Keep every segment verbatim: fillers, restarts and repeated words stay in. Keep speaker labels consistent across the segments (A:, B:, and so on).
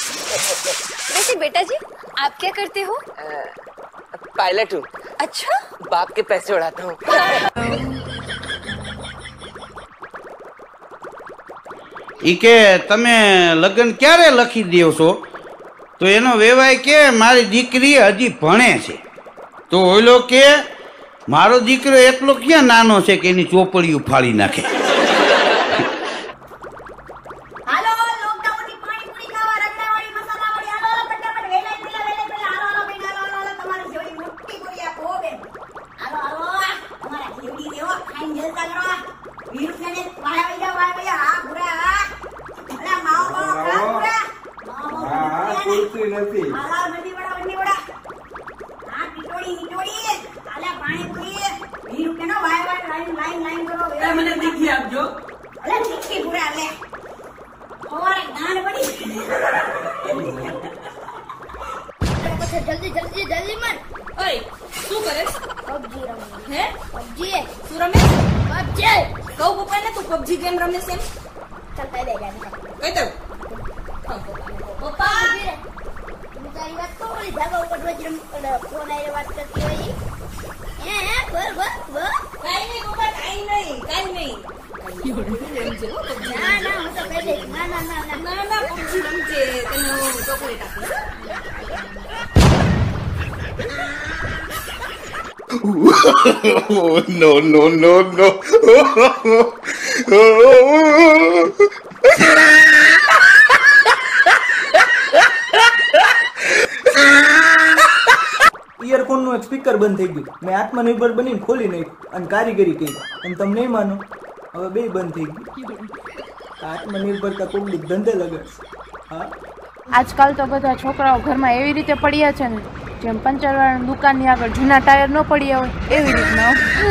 A: वैसे बेटा जी आप क्या करते हो?
B: पायलट हूँ।
A: अच्छा,
B: बाप के पैसे उड़ाता हूँ।
C: ईके तमे लग्न क्यारे लखी दो छो? तो एनो वेवाय के मारी दीकरी हजी भणे छे। तो ओलो के मारो दीकरो એટલો ક્યાં નાનો છે કે એની ચોપડીઓ ફાડી નાખે।
D: હાલો લોકડાઉનની પાણીપુરી ખાવા રગડાવાળી મસાલાવાળી હાલો ફટાફટ વેલાય પેલા વેલાય પેલા હાલો હાલો બેન હાલો હાલો તમારી જેવડી મોટી પૂરી આપો બેન હાલો હાલો તમારા જેવડી દેવો ખાઈને જલસા કરો વીરુને વાળા વૈયા વાળા વૈયા હા ભૂરા હા અલા માવો માવો ખા ભૂરા માવો હા કુલતી નથી હાલો બંદી વડા બંદી વડા હા ટીટોડી ટીટોડી આલા પાણીપુરી વીરુ કેનો વાય વાય લાઈન લાઈન લાઈન કરો એ મને દીખી આપજો અલા દીખી ભૂરા લે और गान बड़ी जल्दी जल्दी जल्दी मन ओए तू करे पबजी रमे है पबजी है तू रमे पबजी कहू पप्पा ने तू पबजी गेम रमे से चल कह दे जाने कह दो पप्पा मैं तारी बात को बोली जागा ऊपर वज्र फोन आए बात करती हुई ए ए बोल बोल बोल काई नहीं पप्पा काई नहीं काई नहीं ના ના હું તો કહી દઈશ ના ના ના ના ના ના પબજી રમજે તને હું ચોકલેટ આપીશ
C: નો નો નો નો
E: इयरफोन નું એક સ્પીકર બંધ થઈ ગયું મેં આત્મનિર્ભર બનીને ખોલી નાખ્યું અને કારીગરી કરી અને તમે નહીં માનો હવે બે બંધ થઈ ગયું આત્મનિર્ભરતા કોઈક ધંધે લગાડશે હા
F: આજકાલ તો બધા છોકરાઓ ઘરમાં એવી રીતે પડ્યા છે ને જેમ પંચરવાળાની દુકાનની આગળ જૂના ટાયર ન પડ્યા હોય એવી રીતના।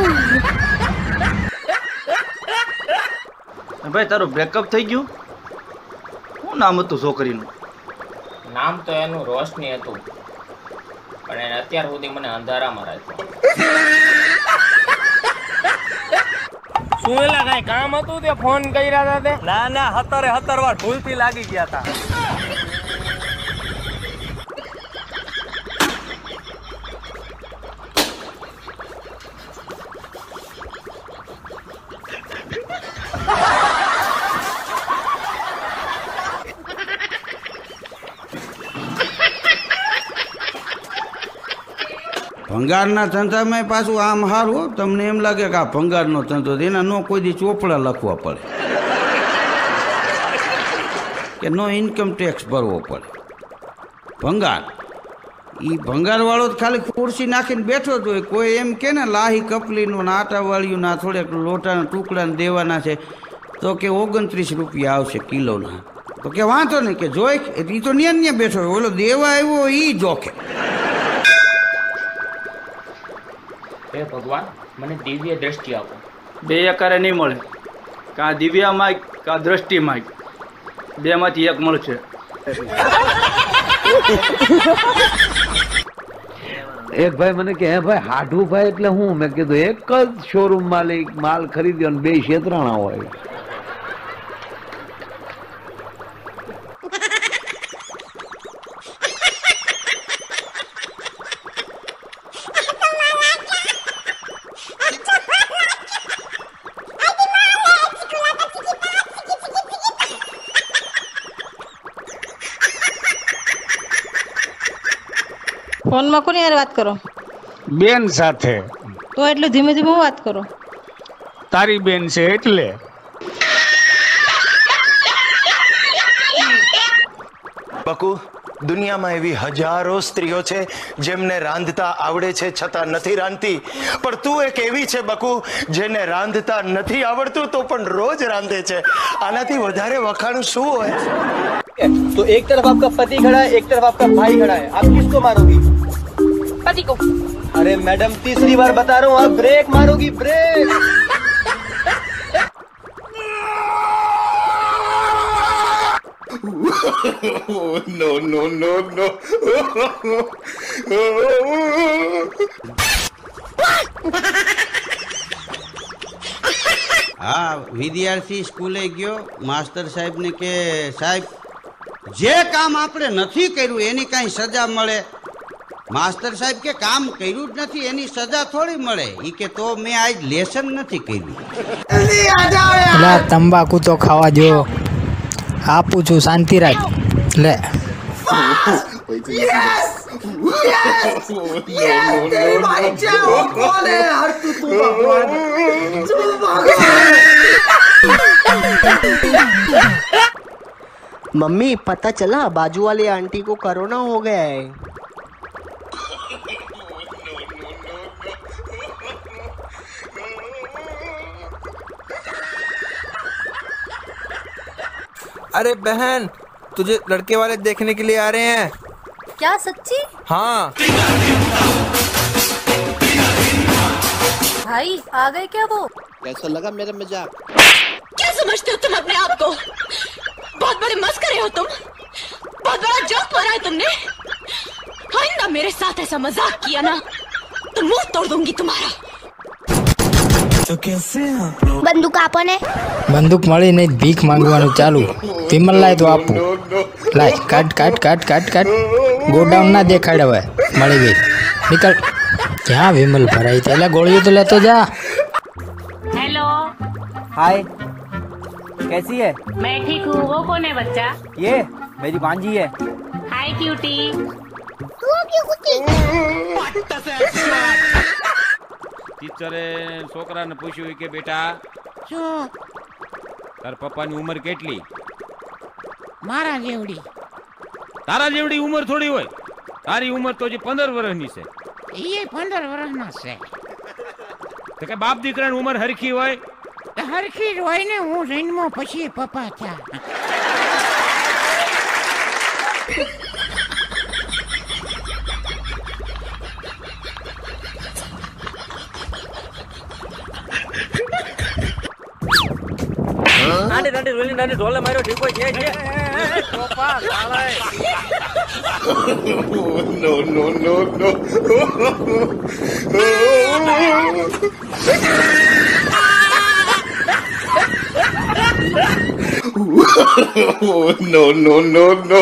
G: ભાઈ તારું બ્રેકઅપ થઈ ગયું? શું નામ હતું છોકરીનું?
H: નામ તો એનું રોશની હતું પણ એને અત્યાર સુધી મને અંધારામાં રાખ્યો।
I: શું એલા કઈ કામ હતું તે ફોન કર્યા હતા તે? ના ના હતરે હતર વાર ભૂલથી લાગી ગયા હતા।
C: ભંગારના ધંધામાં પાછું આમ હારું તમને એમ લાગે કે આ ભંગારનો ધંધો એના નો કોઈ દી ચોપડા લખવા પડે કે નો ઇન્કમ ટેક્સ ભરવો પડે। ભંગાર એ ભંગારવાળો જ ખાલી ખુરશી નાખીને બેઠો જ હોય કોઈ એમ કે ને લાહી કપલીનું ને આટાવાળીયું ના થોડેક લોટાના ટુકડાને દેવાના છે તો કે ઓગણત્રીસ રૂપિયા આવશે કિલોના તો કે વાંધો નહીં કે જોઈ એ તો ન્યા ન્યા બેઠો હોય ઓલો દેવા આવ્યો એ જોખે।
H: હે ભગવાન મને દિવ્ય દ્રષ્ટિ આપો।
G: બે એકારે નહીં મળે કાં દિવ્યા માગ કાં દ્રષ્ટિ માગ બેમાંથી એક મળશે।
J: એક ભાઈ મને કે હે ભાઈ હાડું ભાઈ એટલે હું મેં કીધું એક જ શોરૂમ માલિક માલ ખરીદ્યો ને બે છેતરાણા હોય।
K: फोन में कोनी यार बात करो?
I: બેન સાથે।
K: तो એટલું ધીમે ધીમે વાત કરો?
I: તારી બેન છે એટલે।
L: બકુ દુનિયામાં એવી હજારો સ્ત્રીઓ છે જેમને રાંધતા આવડે છે છતાં નથી રાંધતી પણ તું એક એવી છે બકુ જેને રાંધતા નથી આવડતું તો પણ રોજ રાંધે છે આનાથી વધારે વખાણ શું હોય?
E: तो एक तरफ आपका पति खड़ा है एक तरफ आपका भाई खड़ा है आप किसको मारोगी?
K: पति को।
E: अरे मैडम तीसरी बार बता रहा हूँ आप ब्रेक मारोगी brake.
C: No no no no हाँ विद्यार्थी स्कूले गयो मास्टर साहेब ने के साहेब જે કામ આપણે નથી કર્યું એની કાંઈ સજા મળે? માસ્તર સાહેબ કે કામ કર્યું જ નથી એની સજા થોડી મળે. ઈ કે તો મેં આજ લેસન નથી કર્યું.
M: એટલે તંબાકુ તો ખાવા જો, આપું છું શાંતિ રાખ. લે
N: मम्मी पता चला बाजू वाली आंटी को कोरोना हो गया है।
O: अरे बहन, तुझे लड़के वाले देखने के लिए आ रहे हैं।
A: क्या सच्ची?
O: हाँ
A: भाई आ गए क्या वो?
N: कैसा लगा मेरा मजाक?
P: क्या समझते हो तुम अपने आप को? बहुत बड़े मस्करे हो तुम, बहुत बड़ा जोक मारा है तुमने। आइंदा मेरे साथ ऐसा मजाक किया ना तो मुंह तोड़ दूंगी तुम्हारा।
M: तो कैसे
P: बंदूक आपो ने?
M: બંદૂક મળી નહીં, ભીખ માંગવાનું ચાલુ. વિમલ લાય તો આપું. લાય કાટ કાટ કાટ કાટ કાટ. ગોડાઉન ના દેખાડે હવે, મળી ગઈ. નીકળ. ક્યાં વિમલ ભરાઈ? પહેલા ગોળીઓ તો લેતો જા.
Q: हेलो,
E: हाय, कैसी है?
Q: मैं ठीक हूँ. वो कौन है बच्चा?
E: ये मेरी भांजी है.
Q: Hi cutie.
P: तू क्यों कुत्ती?
R: ટીચરે છોકરાને પૂછ્યું કે બેટા તાર પપ્પાની ઉંમર કેટલી?
S: મારા જેવડી.
R: તારા જેવડી ઉંમર થોડી હોય, તારી ઉંમર તો જે પંદર વર્ષની છે.
S: એ પંદર વર્ષનો છે.
R: તો કે બાપ દીકરાની ઉંમર હરખી હોય?
S: હરખી જ હોય ને. હું જન્મો પછી પપ્પા થયા.
I: નાની નાની રોલી નાની ઢોલે માર્યો ઠીકો છે છે ચોપા સાળે.
L: No no no no no no no no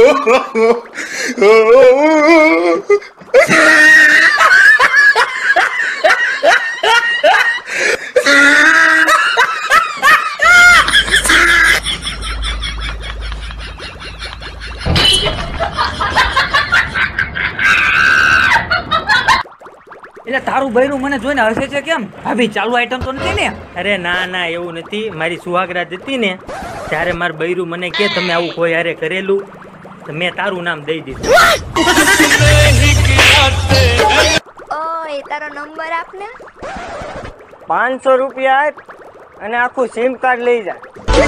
I: એટલે તારું બૈરું મને જોઈને હસે છે કેમ? ભાભી ચાલુ આઈટમ તો નથી ને? અરે ના ના એવું નથી. મારી સુહાગરાત હતી ને ત્યારે મારું બૈરું મને કે તમે આવું કોઈ હારે કરેલું, તો મેં તારું નામ દઈ દીધું.
A: ઓય તારો નંબર આપને.
I: પાંચસો રૂપિયા આપ અને આખું સિમ કાર્ડ લઈ જા.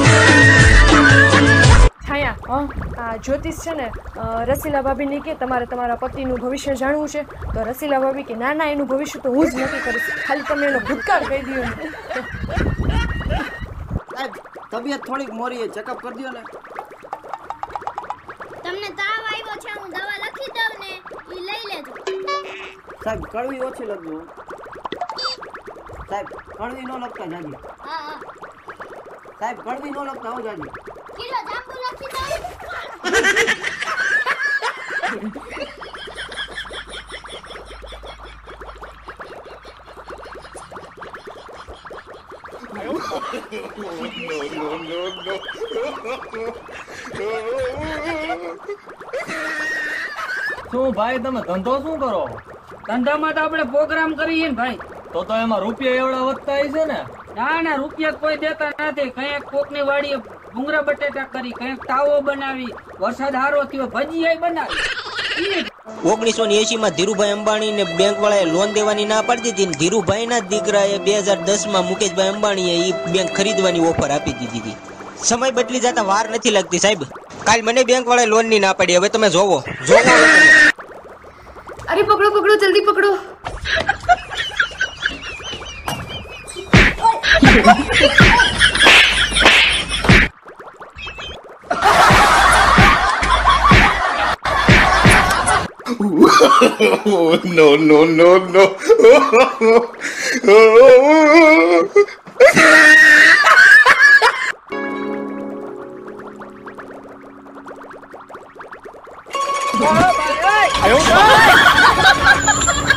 F: છાયા, આ જ્યોતિષ છે ને રસીલા ભાભીને કે તમારે તમારા પતિનું ભવિષ્ય જાણવું છે, તો રસીલા ભાભી કે ના ના એનું ભવિષ્ય તો હું જ નક્કી કરીશ, ખાલી તમે એનો ભૂતકાળ કહી દો ને.
E: સાહેબ તબિયત થોડીક મોરી છે, ચેકઅપ કરી દો ને.
P: તમને તાવ આવ્યો છે, હું દવા લખી દઉં ને ઈ લઈ લેજો.
E: સાહેબ કડવી ઓછી લખજો. સાહેબ કડવી નો લખતા જાજી.
P: હા હા
E: સાહેબ કડવી નો લખતા હો જાજી.
P: કિલો જાંબુ લખી દઉં.
I: શું ભાઈ તમે ધંધો શું કરો?
T: ધંધામાં તો આપણે પ્રોગ્રામ કરીએ ને ભાઈ.
I: તો તો એમાં રૂપિયા એવડા વધતા હશે ને?
T: ના ના રૂપિયા કોઈ દેતા નથી. કઈક કોકની વાડીએ ભૂંગળા બટેટા કરી, કઈક તાવો બનાવી, વરસાદ હારો થયો ભજીયા બનાવી.
U: ઓગણીસો ને એસી માં ધીરુભાઈ અંબાણી ને બેંક વાળાએ લોન દેવાની ના પાડી દીધી. ધીરુભાઈ ના દીકરાએ બે હજાર દસ માં મુકેશભાઈ અંબાણીએ એ બેંક ખરીદવાની ઓફર આપી દીધી હતી. સમય બદલી જતા વાર નથી લાગતી સાહેબ. કાલ મને બેંક વાળાએ લોન ની ના પાડી. હવે તમે જોવો જોવો.
F: અરે પકડો પકડો જલ્દી પકડો.
L: no no no no
I: આયો